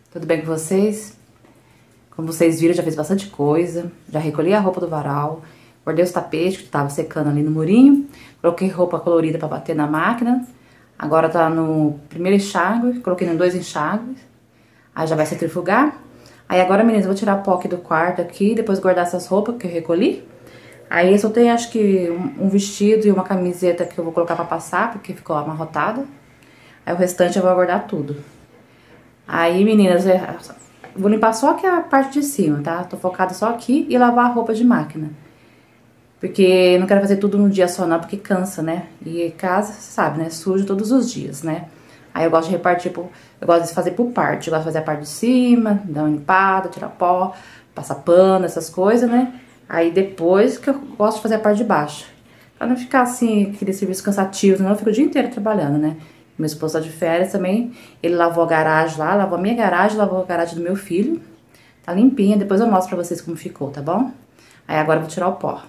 Tudo bem com vocês? Como vocês viram, já fiz bastante coisa. Já recolhi a roupa do varal, guardei os tapetes que tava secando ali no murinho, coloquei roupa colorida pra bater na máquina. Agora tá no primeiro enxágue, coloquei em 2 enxágues. Aí já vai centrifugar. Aí agora, meninas, eu vou tirar a pó aqui do quarto aqui, depois guardar essas roupas que eu recolhi. Aí eu só tenho, acho que, um vestido e uma camiseta que eu vou colocar pra passar, porque ficou amarrotada. Aí o restante eu vou guardar tudo. Aí, meninas, vou limpar só aqui a parte de cima, tá? Tô focada só aqui e lavar a roupa de máquina. Porque eu não quero fazer tudo num dia só não, porque cansa, né? E casa, você sabe, né? Sujo todos os dias, né? Aí eu gosto de repartir, eu gosto de fazer por parte. Eu gosto de fazer a parte de cima, dar uma limpada, tirar pó, passar pano, essas coisas, né? Aí depois que eu gosto de fazer a parte de baixo. Pra não ficar assim, aquele serviço cansativo, senão eu fico o dia inteiro trabalhando, né? Meu esposo tá de férias também, ele lavou a garagem lá, lavou a minha garagem, lavou a garagem do meu filho. Tá limpinha, depois eu mostro pra vocês como ficou, tá bom? Aí agora eu vou tirar o pó.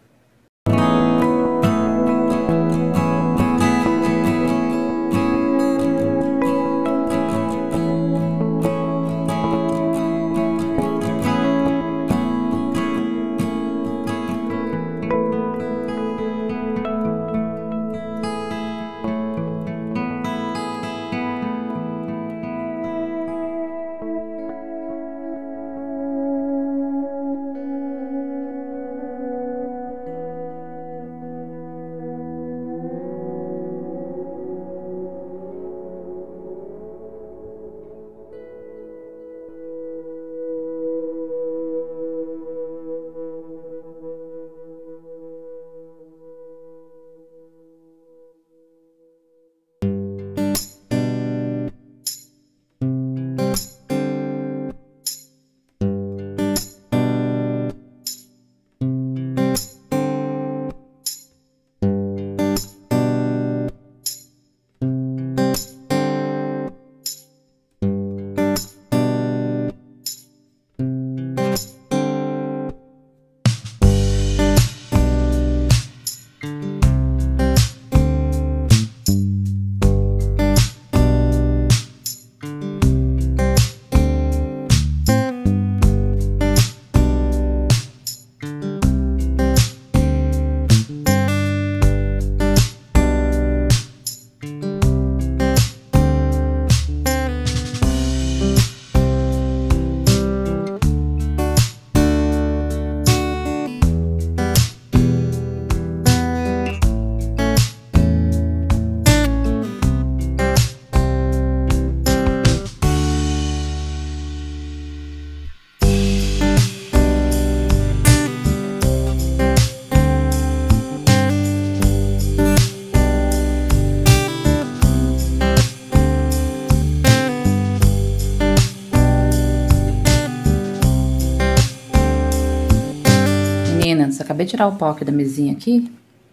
Meninas, acabei de tirar o pó aqui da mesinha aqui.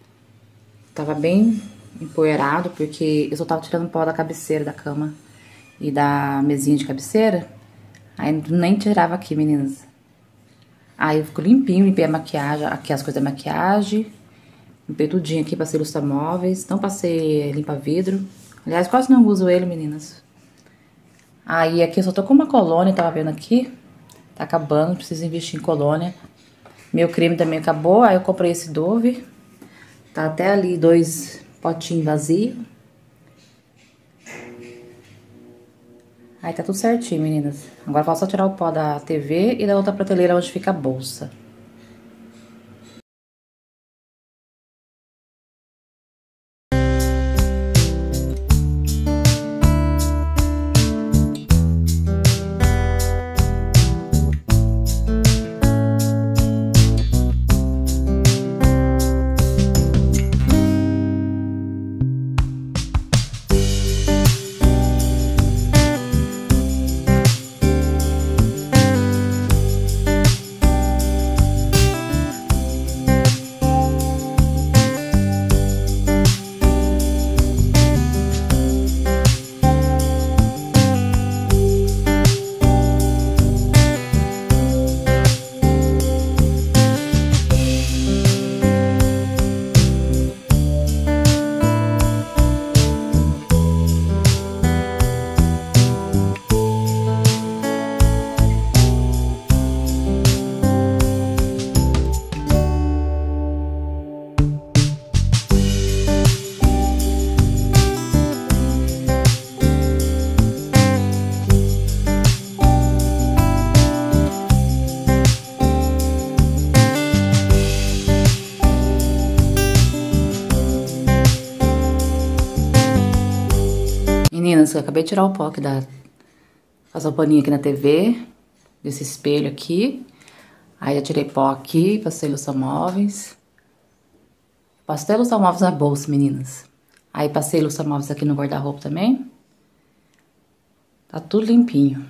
Tava bem empoeirado, porque eu só tava tirando o pó da cabeceira da cama e da mesinha de cabeceira. Aí nem tirava aqui, meninas. Aí eu fico limpinho, limpei a maquiagem, aqui as coisas da maquiagem. Limpei tudinho aqui, passei lustra-móveis, não passei limpa-vidro. Aliás, quase não uso ele, meninas. Aí aqui eu só tô com uma colônia, tava vendo aqui. Tá acabando, preciso investir em colônia. Meu creme também acabou, aí eu comprei esse Dove. Tá até ali 2 potinhos vazios. Aí tá tudo certinho, meninas. Agora eu só tirar o pó da TV e da outra prateleira onde fica a bolsa. eu acabei de tirar o pó aqui passar o paninho aqui na TV, desse espelho aqui. Aí eu tirei pó aqui, passei luça-móveis. Passei luça-móveis na bolsa, meninas. Aí passei luça-móveis aqui no guarda-roupa também. Tá tudo limpinho.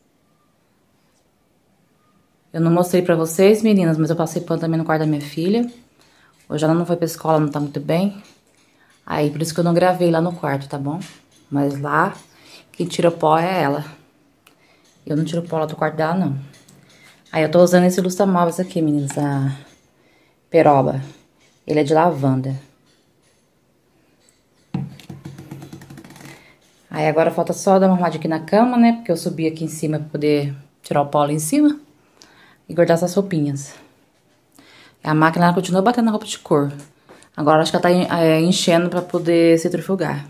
Eu não mostrei pra vocês, meninas, mas eu passei pano também no quarto da minha filha. Hoje ela não foi pra escola, não tá muito bem. Aí, por isso que eu não gravei lá no quarto, tá bom? Mas lá, quem tira pó é ela. Eu não tiro pó lá do quarto dela, não. Aí, eu tô usando esse lustra-móveis aqui, meninas, a Peroba. Ele é de lavanda. Aí, agora falta só dar uma arrumadinha aqui na cama, né? Porque eu subi aqui em cima pra poder tirar o pó lá em cima. E guardar essas roupinhas. A máquina, ela continua batendo na roupa de cor. Agora, acho que ela tá enchendo pra poder centrifugar.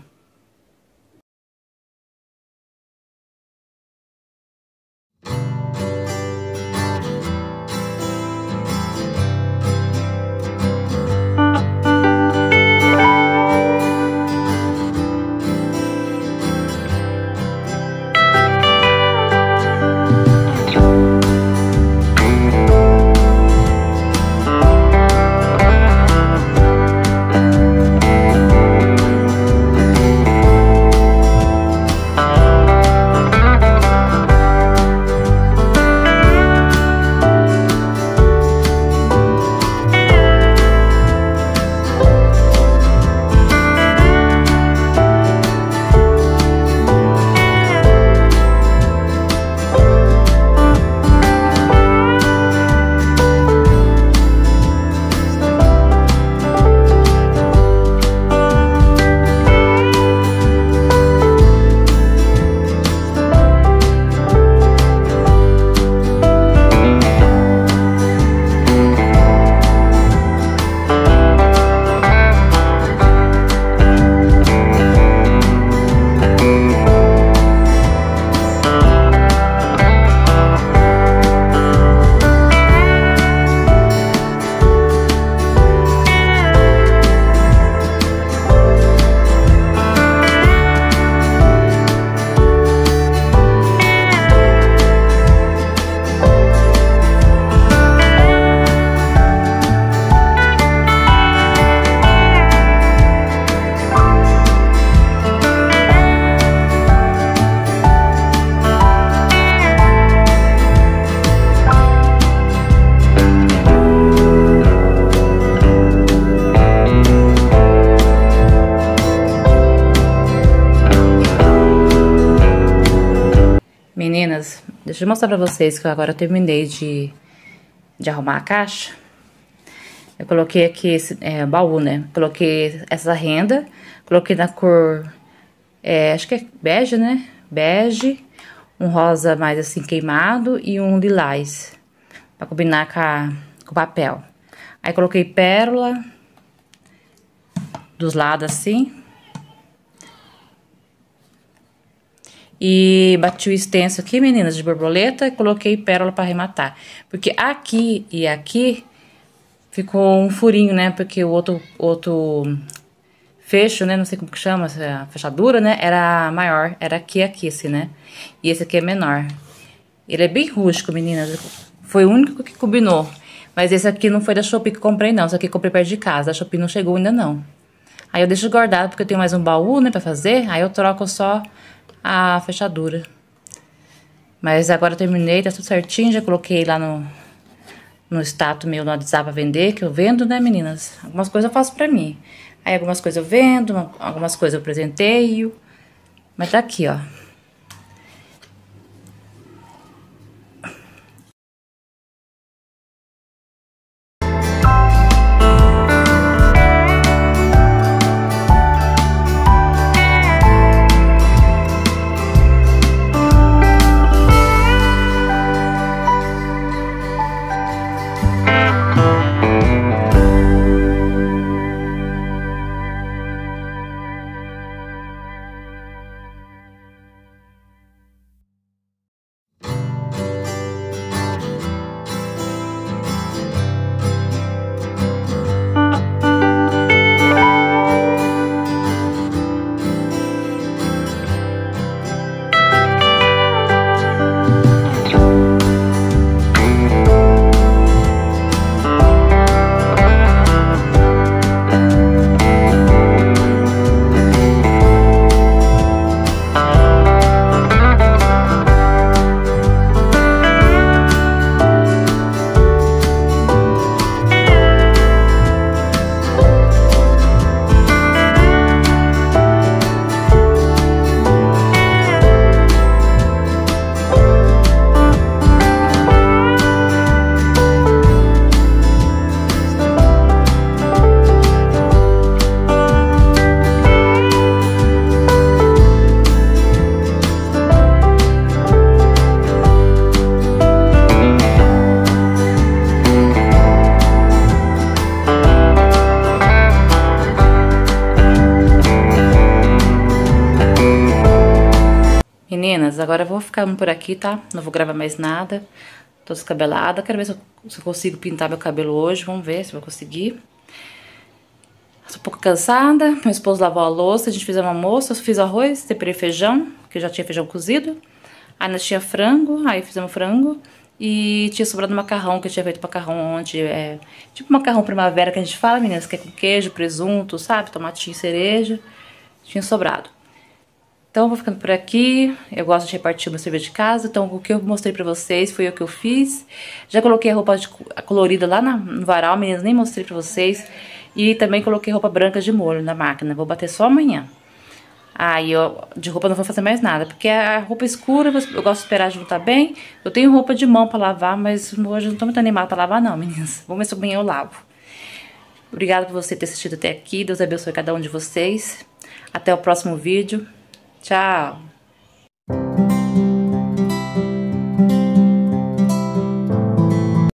Meninas, deixa eu mostrar pra vocês que agora eu terminei de arrumar a caixa. Eu coloquei aqui esse baú, né? Coloquei essa renda, coloquei na cor, acho que é bege, né? Bege, um rosa mais assim queimado e um lilás, pra combinar com o papel. Aí coloquei pérola dos lados assim. E bati o extenso aqui, meninas, de borboleta, e coloquei pérola pra arrematar. Porque aqui e aqui ficou um furinho, né? Porque o outro fecho, né? Não sei como que chama, essa fechadura, né? Era maior, era aqui e aqui, assim, né? E esse aqui é menor. Ele é bem rústico, meninas. Foi o único que combinou. Mas esse aqui não foi da Shopee que eu comprei, não. Esse aqui eu comprei perto de casa. A Shopee não chegou ainda, não. Aí eu deixo guardado, porque eu tenho mais um baú, né, pra fazer. Aí eu troco só a fechadura. Mas agora eu terminei, tá tudo certinho. Já coloquei lá no status meu no WhatsApp pra vender, que eu vendo, né, meninas? Algumas coisas eu faço pra mim. Aí algumas coisas eu vendo, algumas coisas eu presenteio. Mas tá aqui, ó. Meninas, agora eu vou ficando por aqui, tá? Não vou gravar mais nada. Tô descabelada. Quero ver se eu consigo pintar meu cabelo hoje. Vamos ver se eu vou conseguir. Tô um pouco cansada. Meu esposo lavou a louça, a gente fez um almoço. Eu fiz arroz, temperei feijão, que já tinha feijão cozido. Aí nós tinha frango, aí fizemos frango. E tinha sobrado macarrão, que eu tinha feito macarrão ontem. Tipo macarrão primavera que a gente fala, meninas, que é com queijo, presunto, sabe? Tomatinho, cereja. Tinha sobrado. Então, eu vou ficando por aqui. Eu gosto de repartir o meu serviço de casa. Então, o que eu mostrei pra vocês foi o que eu fiz. Já coloquei a roupa colorida lá no varal, meninas, nem mostrei pra vocês. E também coloquei roupa branca de molho na máquina. Vou bater só amanhã. Aí, de roupa não vou fazer mais nada. Porque a roupa escura, eu gosto de esperar juntar bem. Eu tenho roupa de mão pra lavar, mas hoje eu não tô muito animada pra lavar não, meninas. Vamos ver se amanhã eu lavo. Obrigada por você ter assistido até aqui. Deus abençoe cada um de vocês. Até o próximo vídeo. Tchau!